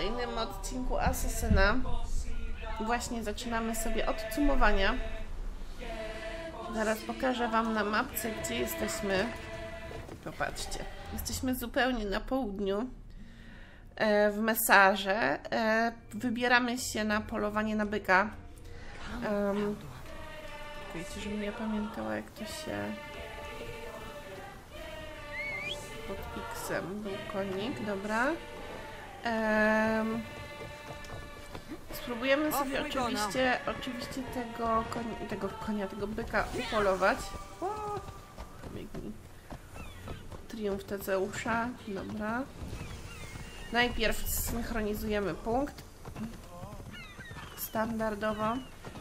kolejnym odcinku Asasyna. Właśnie zaczynamy sobie od cumowania. Zaraz pokażę wam na mapce, gdzie jesteśmy. Popatrzcie, jesteśmy zupełnie na południu, w Messarze. Wybieramy się na polowanie na byka. Wiecie, żebym ja pamiętała, jak to się... Pod X-em był konik, dobra. Spróbujemy sobie oczywiście tego byka upolować. O, biegnij. Triumf Tezeusza, dobra. Najpierw synchronizujemy punkt. Standardowo.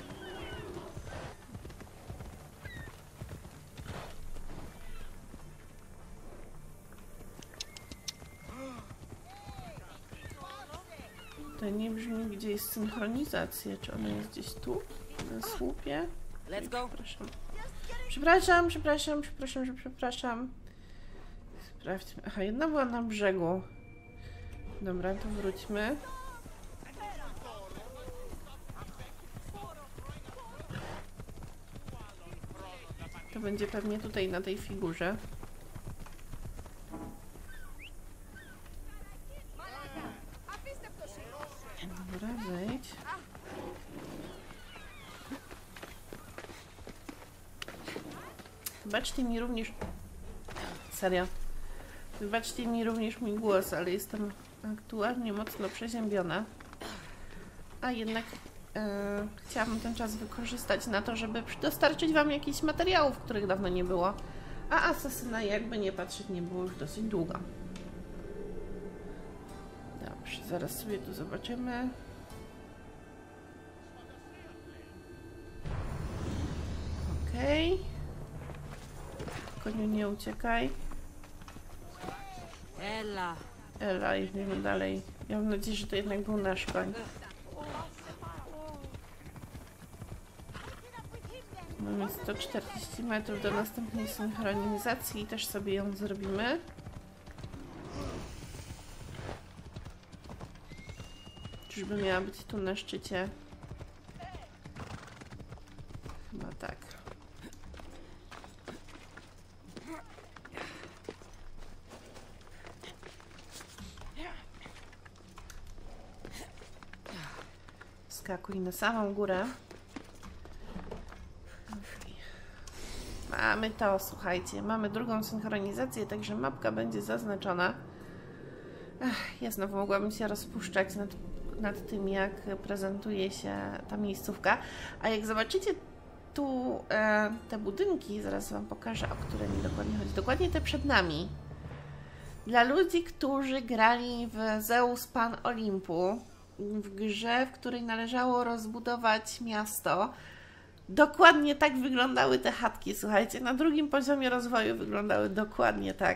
To nie brzmi, gdzie jest synchronizacja. Czy ona jest gdzieś tu? Na słupie? Let's go. Przepraszam. Sprawdźmy. Aha, jedna była na brzegu. Dobra, to wróćmy. To będzie pewnie tutaj na tej figurze. Dobra, wejdź. Wybaczcie mi również... Serio. Wybaczcie mi również mój głos, ale jestem aktualnie mocno przeziębiona. A jednak chciałabym ten czas wykorzystać na to, żeby dostarczyć wam jakichś materiałów, których dawno nie było. A Asasyna, jakby nie patrzeć, nie było już dosyć długo. Dobrze, zaraz sobie tu zobaczymy. Okej. Koniu, nie uciekaj. Ela, idziemy dalej. Ja mam nadzieję, że to jednak był nasz koń. Mamy 140 metrów do następnej synchronizacji i też sobie ją zrobimy. Czyżby miała być tu na szczycie? Chyba tak. Skakuj na samą górę. Okay. Mamy to, słuchajcie. Mamy drugą synchronizację, także mapka będzie zaznaczona. Ja znowu mogłabym się rozpuszczać nad tym, jak prezentuje się ta miejscówka. A jak zobaczycie tu te budynki, zaraz wam pokażę, o które mi dokładnie chodzi. Dokładnie te przed nami. Dla ludzi, którzy grali w Zeus Pan Olimpu, w grze, w której należało rozbudować miasto, dokładnie tak wyglądały te chatki, słuchajcie. Na drugim poziomie rozwoju wyglądały dokładnie tak.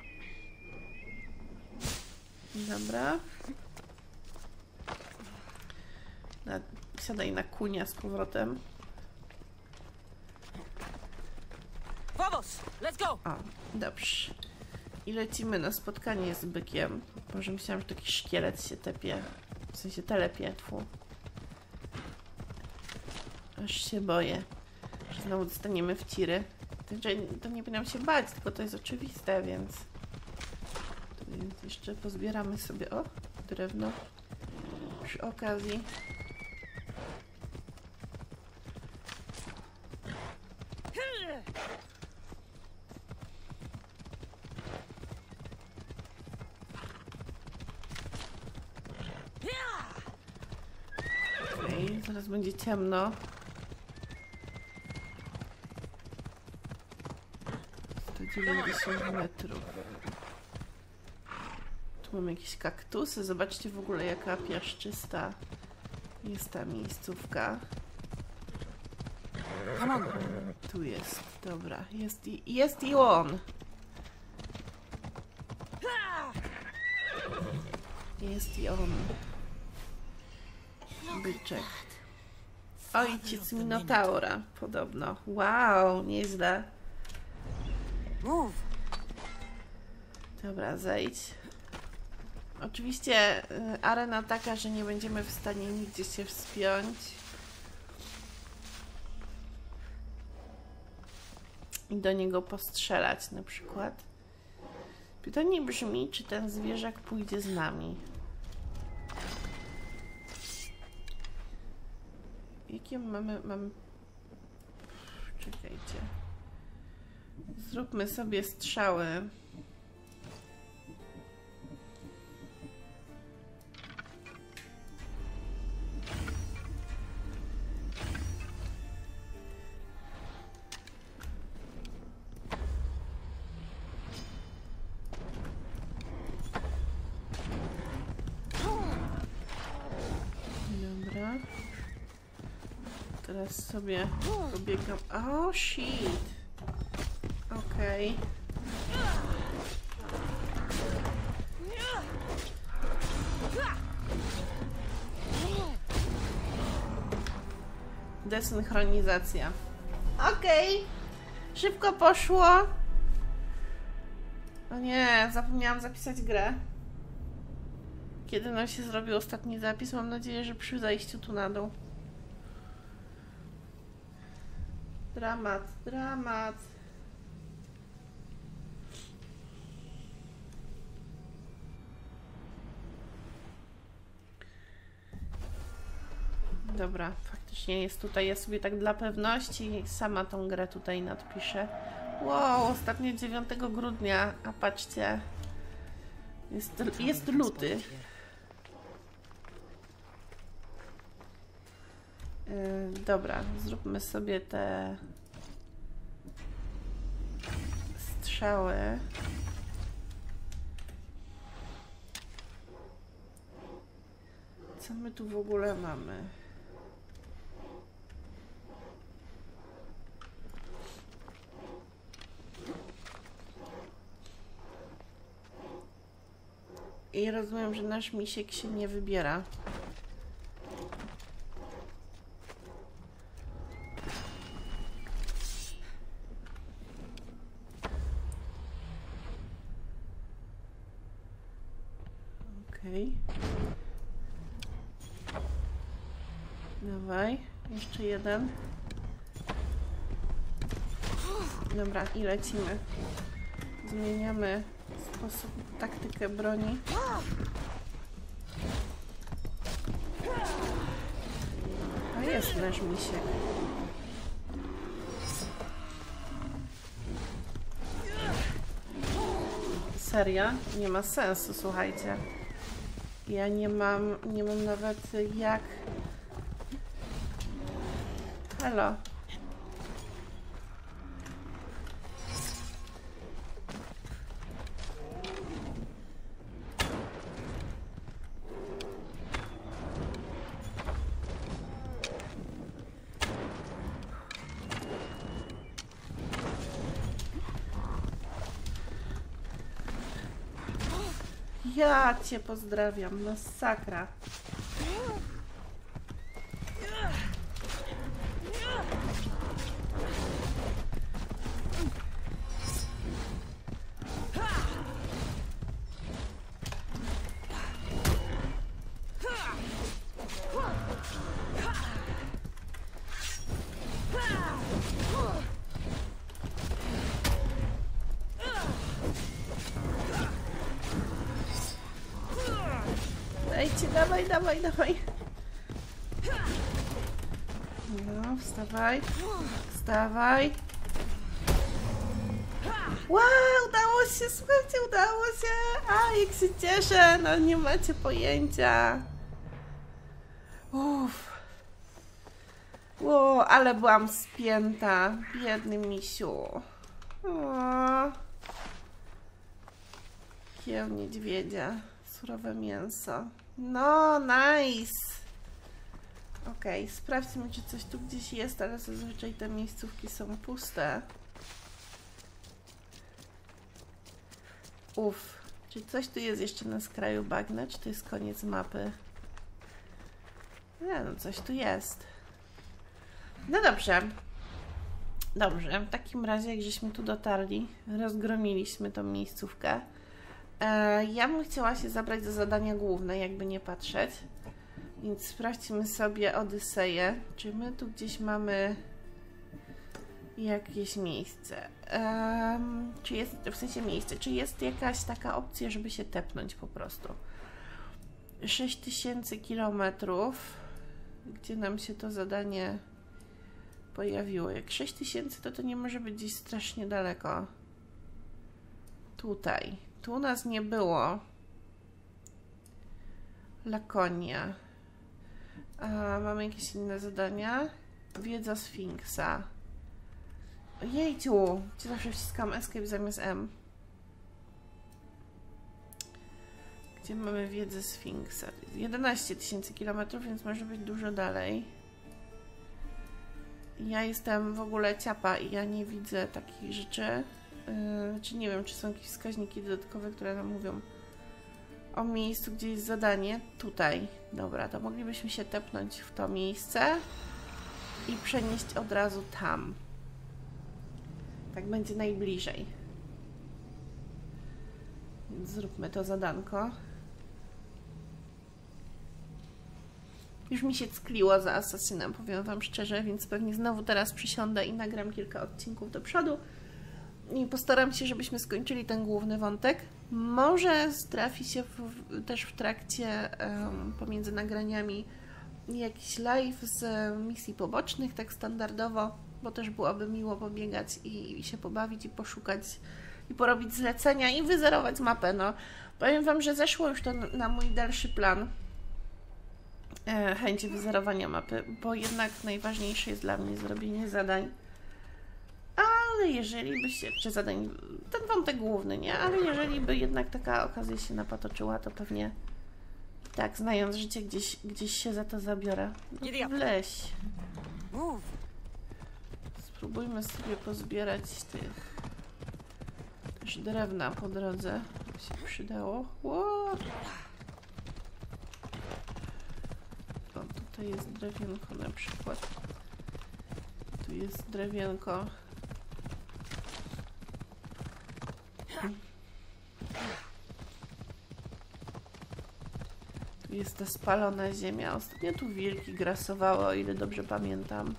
Dobra. Siadaj na kunia z powrotem. Vamos, let's go. O, dobrze. I lecimy na spotkanie z bykiem. Może myślałam, że taki szkielet się tepie. W sensie telepie, tfu. Aż się boję, że znowu dostaniemy w ciry. To nie powinnam się bać, tylko to jest oczywiste, więc... Jeszcze pozbieramy sobie, o, drewno przy okazji. Okej, zaraz będzie ciemno. 190 metrów. Tu mam jakieś kaktusy. Zobaczcie w ogóle, jaka piaszczysta jest ta miejscówka. Tu jest, dobra. Jest i on. Jest i on. Byczek. Ojciec Minotaura, podobno. Wow, nieźle. Dobra, zejdź. Oczywiście arena taka, że nie będziemy w stanie nigdzie się wspiąć. I do niego postrzelać na przykład. Pytanie brzmi, czy ten zwierzak pójdzie z nami. Jakie mamy... Czekajcie. Zróbmy sobie strzały. Teraz sobie pobiegam. O, shit. Okej. Desynchronizacja. Okej. Szybko poszło. O nie, zapomniałam zapisać grę. Kiedy nam się zrobił ostatni zapis? Mam nadzieję, że przy zajściu tu na dół. Dramat, dramat. Dobra, faktycznie jest tutaj. Ja sobie tak dla pewności sama tą grę tutaj nadpiszę. Wow, ostatnie 9 grudnia. A patrzcie. Jest luty. Dobra, zróbmy sobie te strzały. Co my tu w ogóle mamy? I rozumiem, że nasz misiek się nie wybiera. Okej. Dawaj, jeszcze jeden. Dobra, i lecimy. Zmieniamy sposób, taktykę broni. A jest nasz misiek. Seria? Nie ma sensu, słuchajcie. Ja nie mam nawet jak... Halo. Ja cię pozdrawiam, masakra. Dajcie, dawaj, dawaj, dawaj. No, wstawaj. Wstawaj. Wow, udało się, słuchajcie, udało się. A, jak się cieszę, no nie macie pojęcia. Uff. Wow, ale byłam spięta. Biedny misiu. O. Kieł niedźwiedzia. Surowe mięso. No, nice. Okej, sprawdźmy, czy coś tu gdzieś jest, ale zazwyczaj te miejscówki są puste. Uff, czy coś tu jest jeszcze na skraju bagna, czy to jest koniec mapy? Nie, no coś tu jest. No dobrze. Dobrze, w takim razie jak żeśmy tu dotarli, rozgromiliśmy tą miejscówkę. Ja bym chciała się zabrać za zadania główne, jakby nie patrzeć. Więc sprawdźmy sobie Odyseję. Czy my tu gdzieś mamy jakieś miejsce? Czy jest, w sensie miejsce, czy jest jakaś taka opcja, żeby się tepnąć po prostu? 6000 kilometrów. Gdzie nam się to zadanie pojawiło? Jak 6000, to nie może być gdzieś strasznie daleko. Tutaj. Tu nas nie było. Lakonia. Mamy jakieś inne zadania? Wiedza Sfinksa. Jejciu! Gdzie zawsze wciskam Escape zamiast M? Gdzie mamy wiedzę Sfinksa? 11 000 kilometrów, więc może być dużo dalej. Ja jestem w ogóle ciapa i ja nie widzę takich rzeczy. Czy nie wiem, czy są jakieś wskaźniki dodatkowe, które nam mówią o miejscu, gdzie jest zadanie. Tutaj. Dobra, to moglibyśmy się tepnąć w to miejsce i przenieść od razu tam. Tak będzie najbliżej. Więc zróbmy to zadanko. Już mi się ckliło za Asasynem, powiem wam szczerze, więc pewnie znowu teraz przysiądę i nagram kilka odcinków do przodu. I postaram się, żebyśmy skończyli ten główny wątek. Może trafi się też w trakcie, pomiędzy nagraniami, jakiś live z misji pobocznych, tak standardowo, bo też byłoby miło pobiegać i się pobawić i poszukać i porobić zlecenia i wyzerować mapę. No, powiem wam, że zeszło już to na mój dalszy plan. Chęci wyzerowania mapy, bo jednak najważniejsze jest dla mnie zrobienie zadań. Ale jeżeli by się, czy zadań, ten wątek główny, nie? Ale jeżeli by jednak taka okazja się napatoczyła, to pewnie tak, znając życie, gdzieś się za to zabiorę. No, wleź. Spróbujmy sobie pozbierać tych też drewna po drodze. To się przydało. Ło! O, tutaj jest drewienko na przykład. Tu jest drewienko. Tu jest ta spalona ziemia. Ostatnio tu wilki grasowały, o ile dobrze pamiętam.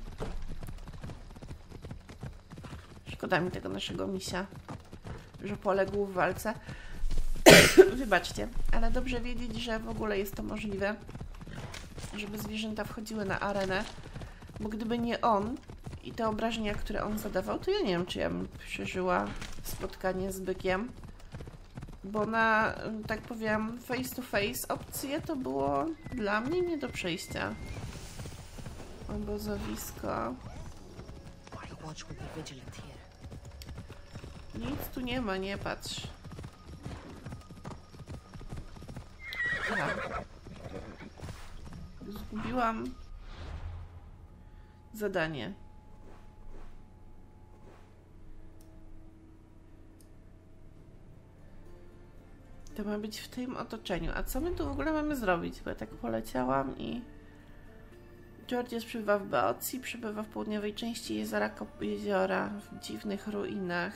Szkoda mi tego naszego misia, że poległ w walce. Wybaczcie, ale dobrze wiedzieć, że w ogóle jest to możliwe, żeby zwierzęta wchodziły na arenę, bo gdyby nie on i te obrażenia, które on zadawał, to ja nie wiem, czy ja bym przeżyła spotkanie z bykiem, bo na, tak powiem, face to face opcje to było dla mnie nie do przejścia. Obozowisko. Nic tu nie ma, nie patrz. Aha. Zgubiłam zadanie. To ma być w tym otoczeniu. A co my tu w ogóle mamy zrobić? Bo ja tak poleciałam i... Georges przebywa w Beocji, przebywa w południowej części jeziora, w dziwnych ruinach.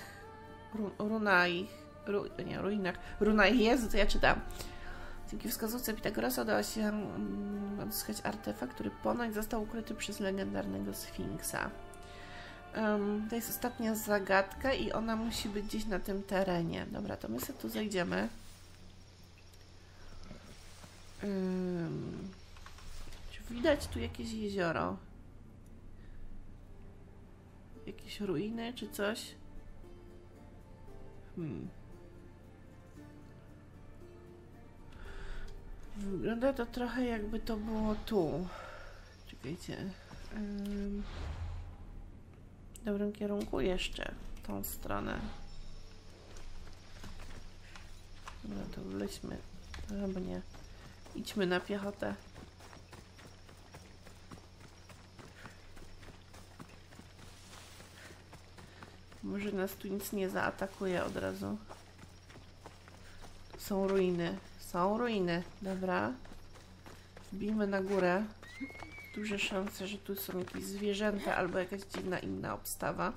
Runaich. Jezu, co ja czytam. Dzięki wskazówce Pitagorasa udało się odzyskać artefakt, który ponoć został ukryty przez legendarnego Sfinksa. To jest ostatnia zagadka i ona musi być gdzieś na tym terenie. Dobra, to my sobie tu zejdziemy. Czy widać tu jakieś jezioro? Jakieś ruiny czy coś? Wygląda to trochę jakby to było tu. Czekajcie. W dobrym kierunku jeszcze. W tą stronę. Dobra, to wleźmy. Albo nie. Idźmy na piechotę. Może nas tu nic nie zaatakuje od razu. Są ruiny. Są ruiny. Dobra. Wbijmy na górę. Duże szanse, że tu są jakieś zwierzęta albo jakaś dziwna inna obstawa.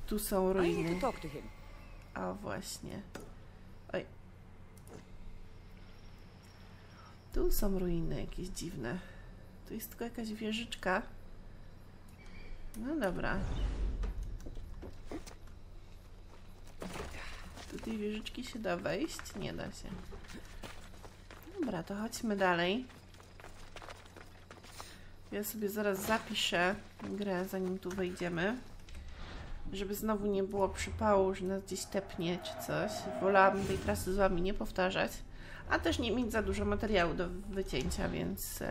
Tu są I need ruiny. to talk to him. O, właśnie. Oj. Tu są ruiny jakieś dziwne. Tu jest tylko jakaś wieżyczka. No dobra. Do tej wieżyczki się da wejść? Nie da się. Dobra, to chodźmy dalej. Ja sobie zaraz zapiszę grę, zanim tu wejdziemy. Żeby znowu nie było przypału, że nas gdzieś tepnie czy coś. Wolałabym tej trasy z wami nie powtarzać. A też nie mieć za dużo materiału do wycięcia, więc...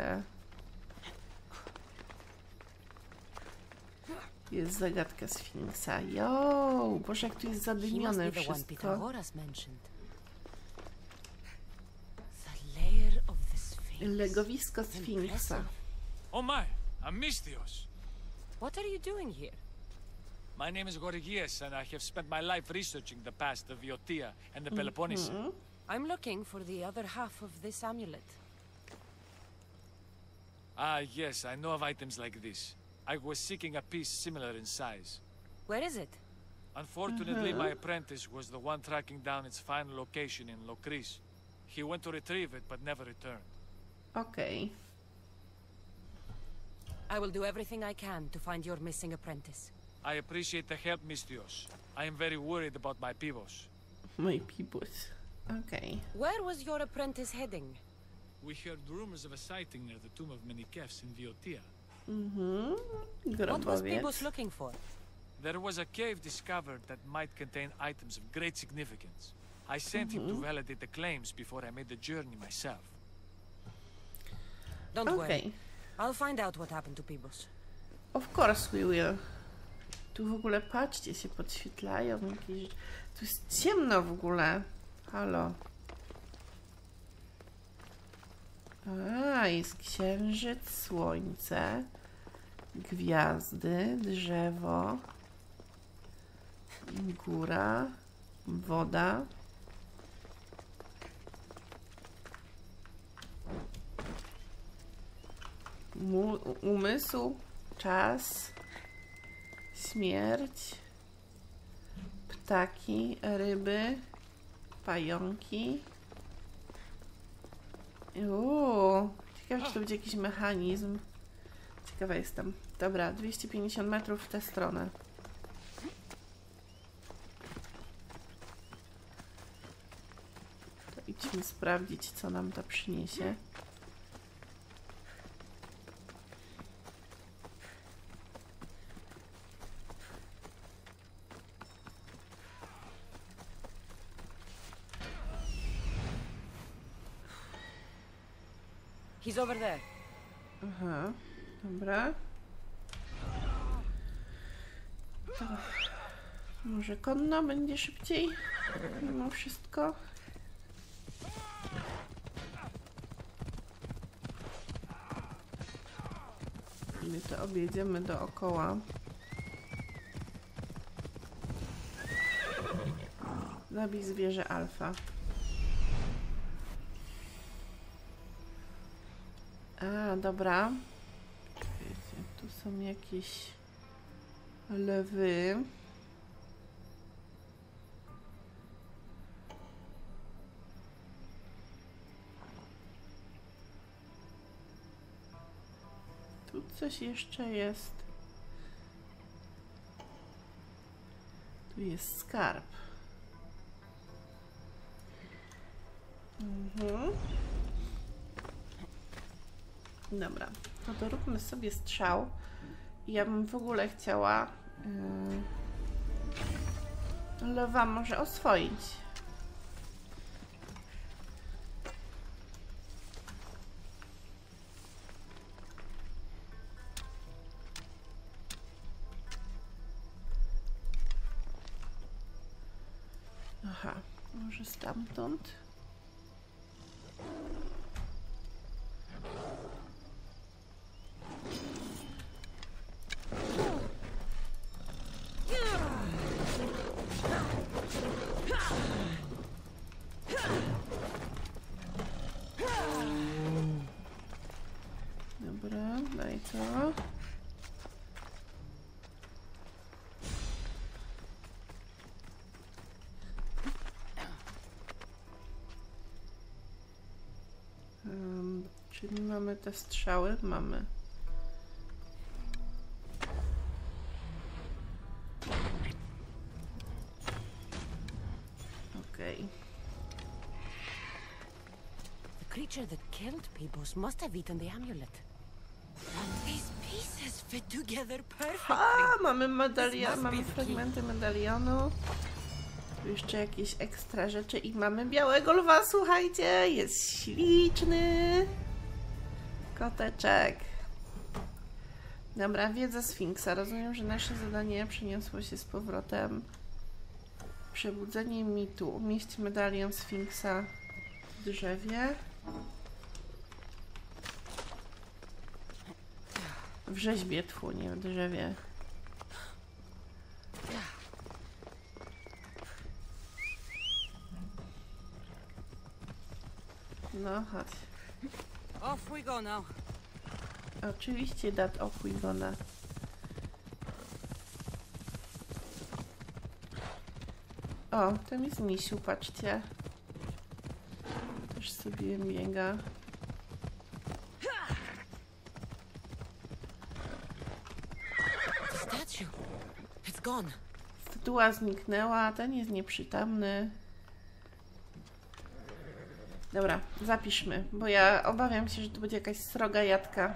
Jest zagadka Sfinksa. Jo, Boże, jak tu jest zadymione wszystko. Legowisko Sfinksa. Oh my, Amistios. What are you doing here? My name is Gorgias, and I have spent my life researching the past of Viotia and the Peloponnese. I'm looking for the other half of this amulet. Ah, yes, I know of items like this. I was seeking a piece similar in size. Where is it? Unfortunately, my apprentice was the one tracking down its final location in Locris. He went to retrieve it, but never returned. Okej. I will do everything I can to find your missing apprentice. I appreciate the help, Mistios. I am very worried about my pibos. Mój pibus. Okej. Where was your apprentice heading? We heard rumors of a sighting near the tomb of Menikefs in Viotia. What was Grobowiec. Pibos looking for? There was a cave discovered that might contain items of great significance. I sent him to validate the claims before I made the journey myself. Don't worry. Okej. I'll find out what happened to Pibos. Of course we will. Tu w ogóle, patrzcie, się podświetlają jakieś... Tu jest ciemno w ogóle. Halo. A, jest księżyc, słońce, gwiazdy, drzewo, góra, woda. Umysł, czas, śmierć, ptaki, ryby, pająki. Ciekawe, czy to będzie jakiś mechanizm. Ciekawa jestem. Dobra, 250 metrów w tę stronę. To idźmy sprawdzić, co nam to przyniesie. He's over there. Aha, dobra. To może konno będzie szybciej? Mimo wszystko. My to objedziemy dookoła. Zabij zwierzę alfa. A, dobra. Wiecie, tu są jakieś lewy. Tu coś jeszcze jest. Tu jest skarb. Dobra, no to róbmy sobie strzał. Ja bym w ogóle chciała lewa może oswoić. Aha, może stamtąd. Dobra, daj to. Czyli mamy te strzały? Mamy. Okej. The creature that killed Peebles must have eaten the amulet. These pieces fit together perfectly. A, mamy medalion, mamy fragmenty medalionu. Tu jeszcze jakieś ekstra rzeczy i mamy białego lwa, słuchajcie, jest śliczny koteczek. Dobra, wiedza Sfinksa. Rozumiem, że nasze zadanie przeniosło się z powrotem. Przebudzenie mitu. Umieść medalion Sfinksa w drzewie. W rzeźbie, tfu, nie w drzewie. No, chodź. Off we go now. Oczywiście dat opływona. O, tam jest misiu, patrzcie. Też sobie biega. The statue. It's gone. Statua zniknęła, ten jest nieprzytomny. Dobra, zapiszmy, bo ja obawiam się, że to będzie jakaś sroga jadka.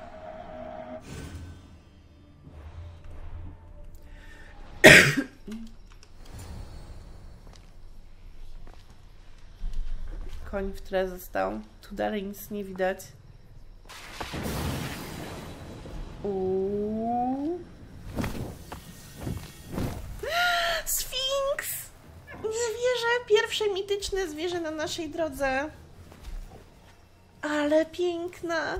Koń w tle został. Tu dalej nic nie widać. Sfinks! Zwierzę, pierwsze mityczne zwierzę na naszej drodze. Ale piękna.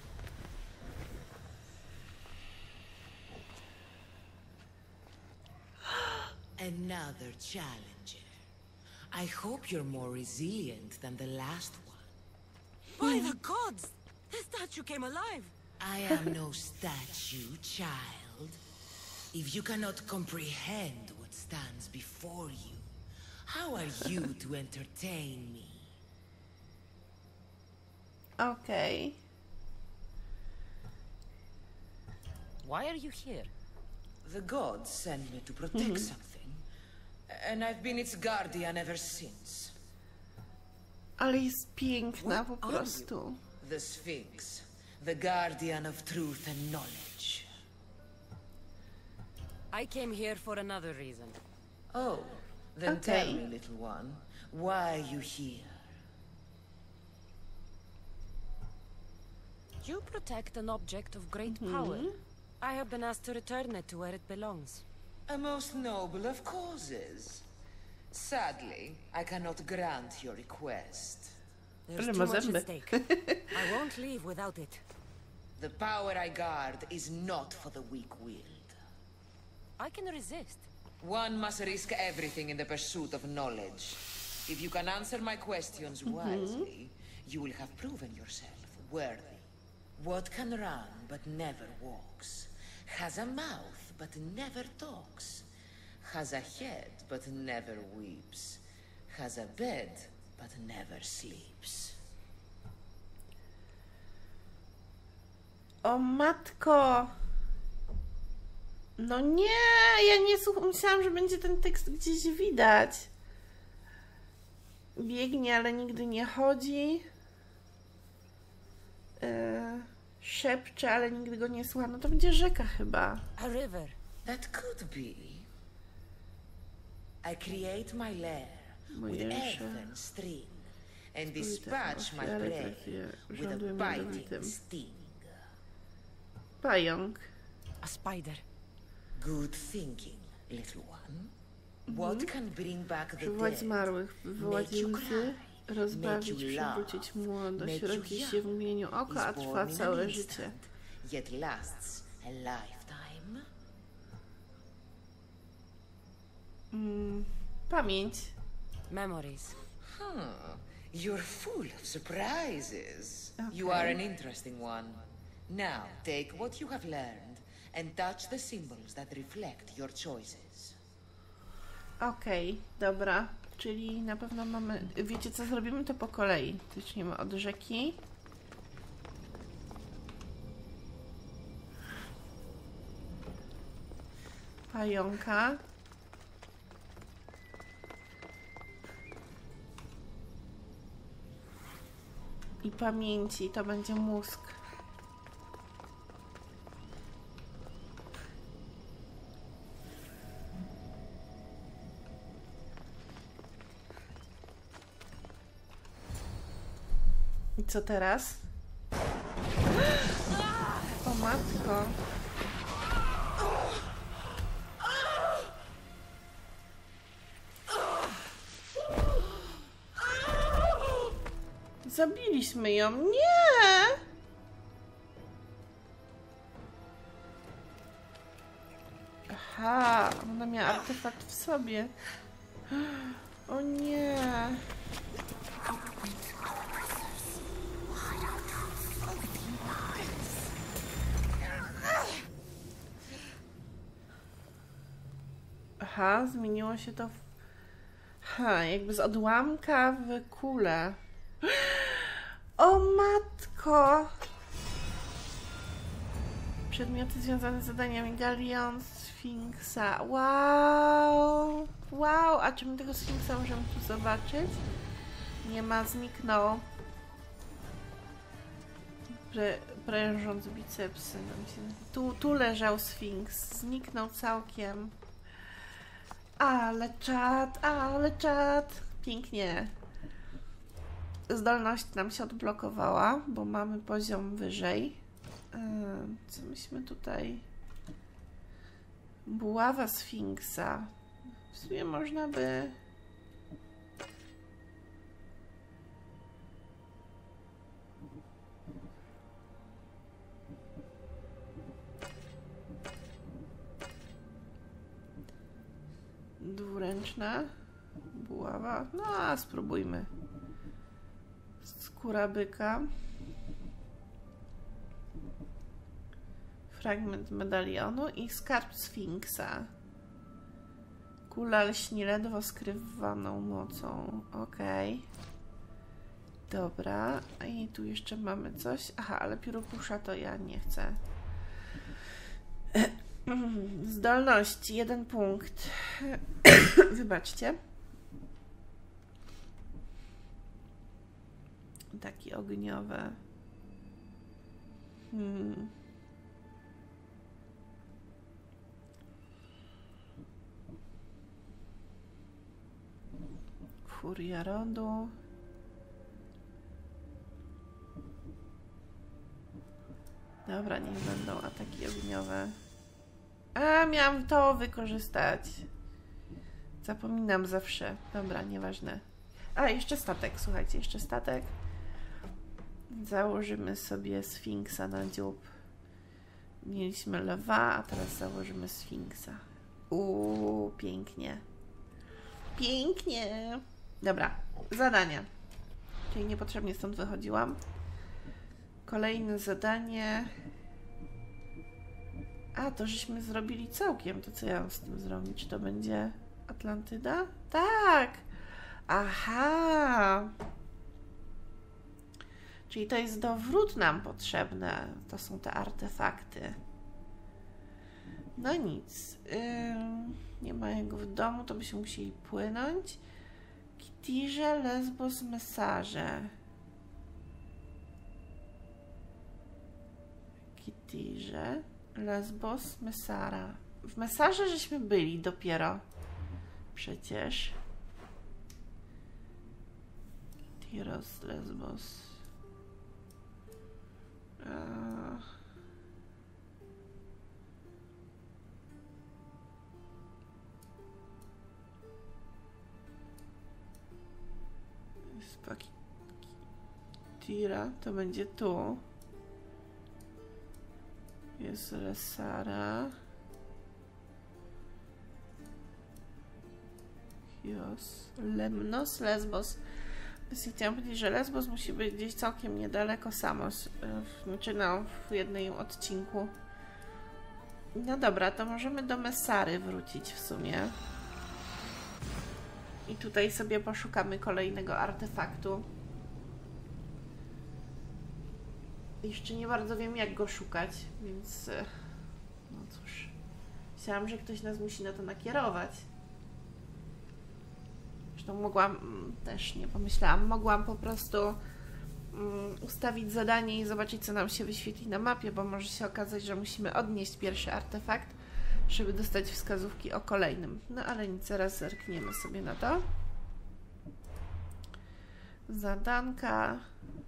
Another challenger. I hope you're more resilient than the last one. By the gods! The statue came alive! I am no statue, child. If you cannot comprehend what stands before you, how are you to entertain me? Okej. Why are you here? The gods sent me to protect something, and I've been its guardian ever since. Ale jest piękna po What are prostu. The Sphinx, the guardian of truth and knowledge. I came here for another reason. Oh, then Okay. tell me, little one, why are you here? You protect an object of great power. I have been asked to return it to where it belongs. A most noble of causes. Sadly, I cannot grant your request. There's Ale too ma much zęby. at stake. I won't leave without it. The power I guard is not for the weak-willed. I can resist. One must risk everything in the pursuit of knowledge. If you can answer my questions wisely, you will have proven yourself worthy. What can run but never walks? Has a mouth but never talks? Has a head but never weeps? Has a bed but never sleeps? O matko! No nie, ja nie słucham. Myślałam, że będzie ten tekst gdzieś widać. Biegnie, ale nigdy nie chodzi. Szepcze, ale nigdy go nie słucha. No to będzie rzeka chyba. A river. That could be. I create my lair with Moje earthen string and dispatch my prey with a biting sting. Pająk. A spider. Good thinking, little one. What can bring back the Przywołać dead? zmarłych, wywołać Make you łzy, cry, rozbawić, make you laugh, przywrócić młodość, make you rodzi young. się w mgnieniu oka, a Is trwa born in całe an życie. instant, yet lasts a lifetime. Pamięć. Memories. You're full of surprises. You are an interesting one. Now, take what you have learned and touch the symbols that reflect your choices. Okej, dobra. Czyli na pewno mamy... Wiecie co, zrobimy to po kolei. Zaczniemy od rzeki. pająka. I pamięci, to będzie mózg. I co teraz? O matko. Zabiliśmy ją. Nie! Aha, ona miała artefakt w sobie. O nie. Aha, zmieniło się to w... Ha, jakby z odłamka w kulę. O matko! Przedmioty związane z zadaniami Galion, Sfinksa. Wow! Wow! A czy my tego Sfinksa możemy tu zobaczyć? Nie ma, zniknął. Prężąc bicepsy. Tu leżał Sfinks. Zniknął całkiem. Ale czad! Pięknie. Zdolność nam się odblokowała, bo mamy poziom wyżej. Co myśmy tutaj? Buława Sfinksa. W sumie można by... Dwuręczna buława. No, a spróbujmy. Skóra byka. Fragment medalionu i skarb Sfinksa. Kula lśni ledwo skrywaną mocą. Okej. Dobra. I tu jeszcze mamy coś. Aha, ale pióropusza to ja nie chcę. Zdolności. 1 punkt. Wybaczcie. Taki ogniowy. Furia rodu. Dobra, niech będą ataki ogniowe. A, miałam to wykorzystać. Zapominam zawsze. Dobra, nieważne. A, jeszcze statek, słuchajcie, jeszcze statek. Założymy sobie Sfinksa na dziób. Mieliśmy lwa, a teraz założymy Sfinksa. Pięknie. Pięknie. Dobra, zadania. Czyli niepotrzebnie stąd wychodziłam. Kolejne zadanie. A, to żeśmy zrobili całkiem. To co ja mam z tym zrobić? Czy to będzie Atlantyda? Tak! Aha! Czyli to jest dowrót nam potrzebne. To są te artefakty. No nic. Nie ma jego w domu, to byśmy musieli płynąć. Kitirze, Lesbos, Mesarze. Kitirze, Lesbos, Mesara. W Mesarze żeśmy byli dopiero. Przecież. Tiros, Lesbos. Tira, to będzie tu. Jest Resara. Chios. Lemnos, Lesbos. Chciałam powiedzieć, że Lesbos musi być gdzieś całkiem niedaleko Samos. Znaczy no, w jednym odcinku. No dobra, to możemy do Mesary wrócić w sumie. I tutaj sobie poszukamy kolejnego artefaktu. Jeszcze nie bardzo wiem, jak go szukać, więc no cóż, Myślałam, że ktoś nas musi na to nakierować. Zresztą mogłam, też nie pomyślałam, mogłam po prostu ustawić zadanie i zobaczyć, co nam się wyświetli na mapie, bo może się okazać, że musimy odnieść pierwszy artefakt, żeby dostać wskazówki o kolejnym. No ale nic, zaraz zerkniemy sobie na to. Zadanka.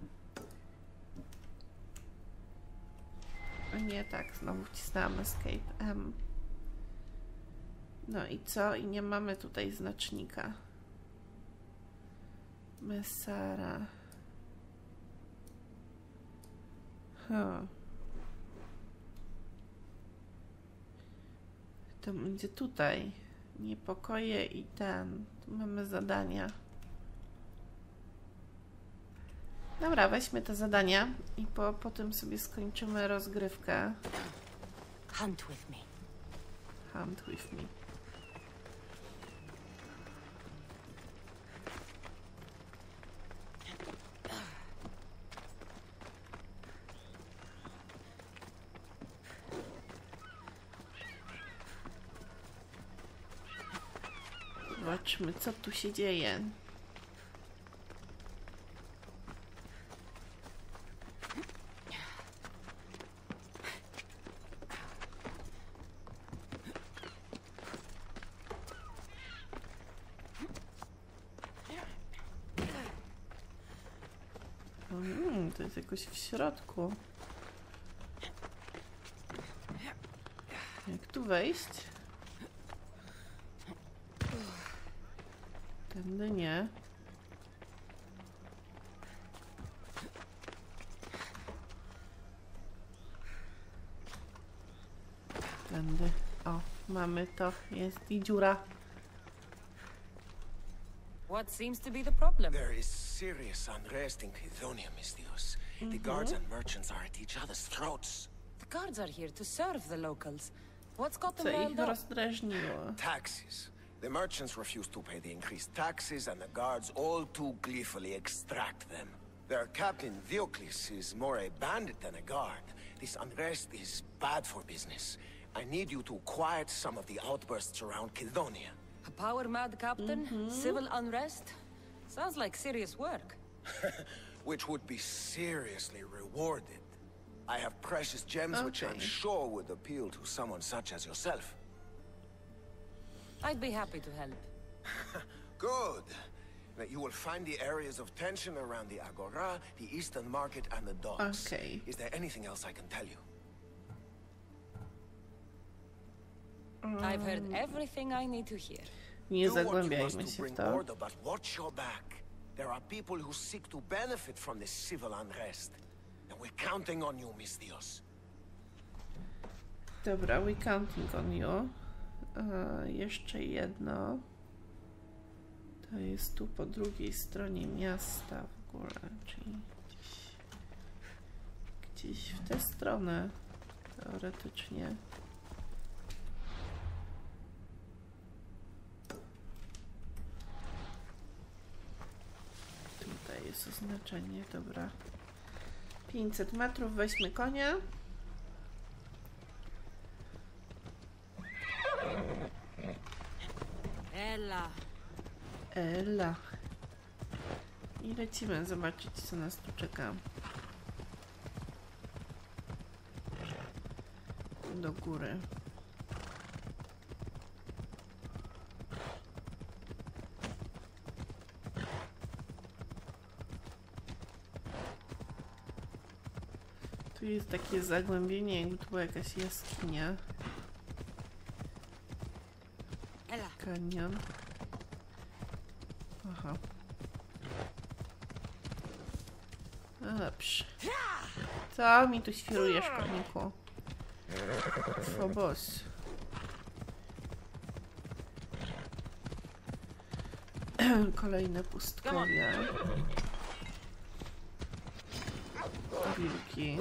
Nie, tak, znowu wcisnęłam Escape M. No i co? I nie mamy tutaj znacznika. Messara. To będzie tutaj. Niepokoje i ten. Tu mamy zadania. Dobra, weźmy te zadania i po tym sobie skończymy rozgrywkę. Hunt with me. Hunt with me. Zobaczmy, co tu się dzieje. To jest jakoś w środku. Jak tu wejść? Tędy nie. Tędy. O, mamy to. Jest i dziura. What seems to be the problem? There is serious unrest in Kythonia, Misthios. The guards and merchants are at each other's throats. The guards are here to serve the locals. What's got them Co ich riled up? rozdrażniło? Taxes. The merchants refuse to pay the increased taxes, and the guards all too gleefully extract them. Their captain, Theocles, is more a bandit than a guard. This unrest is bad for business. I need you to quiet some of the outbursts around Kythonia. A power-mad captain? Civil unrest? Sounds like serious work. Which would be seriously rewarded. I have precious gems which I'm sure would appeal to someone such as yourself. I'd be happy to help. Good. That you will find the areas of tension around the Agora, the Eastern Market, and the docks. Okay. Is there anything else I can tell you? I've heard everything I need to hear. Nie Do what you zagłębiajmy must to się w bring to. order, but watch your back. There are people who seek to benefit from this civil unrest. And we're counting on you, Misthios. Dobra, we counting on you. Jeszcze jedno. To jest tu po drugiej stronie miasta w górę, czyli gdzieś w tę stronę teoretycznie. Tutaj jest oznaczenie, dobra. 500 metrów, weźmy konia. Ella. Ela. I lecimy zobaczyć, co nas tu czeka. Do góry. Tu jest takie zagłębienie, jakby tu była jakaś jaskinia. Ella. Kanion. Aha. No dobrze. Co mi tu świrujesz, koniku? Phobos. Kolejne pustkowie. Wilki.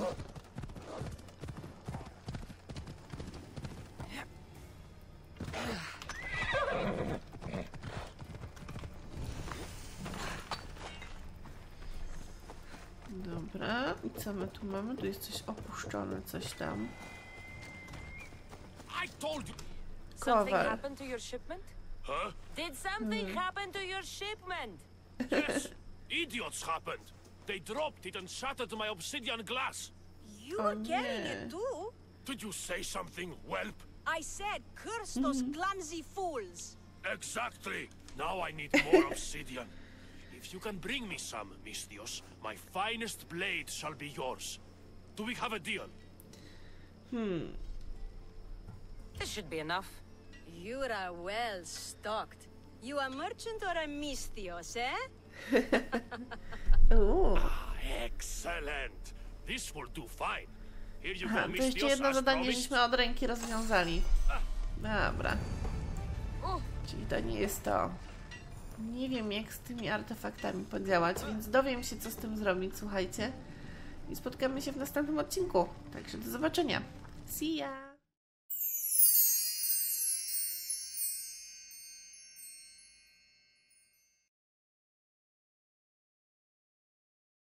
Dobra, i co my tu mamy? Tu jest coś opuszczone, coś tam. I told you! Something Kowal. happened to your shipment? Huh? Did something happen to your shipment? Yes! Idiots happened! They dropped it and shattered my obsidian glass! You Oh, were carrying nie. it too? Did you say something, whelp? I said, curse those clumsy fools. Exactly! Now I need more obsidian. If you can bring me some, Misthios, my finest blade shall be yours. Do we have a deal? This should be enough. You are well stocked. You a merchant or a Misthios, eh? Uuu. Excellent! This will do fine. Here you Aha, go, to jeszcze Misthios, jedno as zadanie promised. żeśmy od ręki rozwiązali. Dobra. Czyli to nie jest to. Nie wiem, jak z tymi artefaktami podziałać, więc dowiem się, co z tym zrobić, słuchajcie. I spotkamy się w następnym odcinku. Także do zobaczenia. See ya!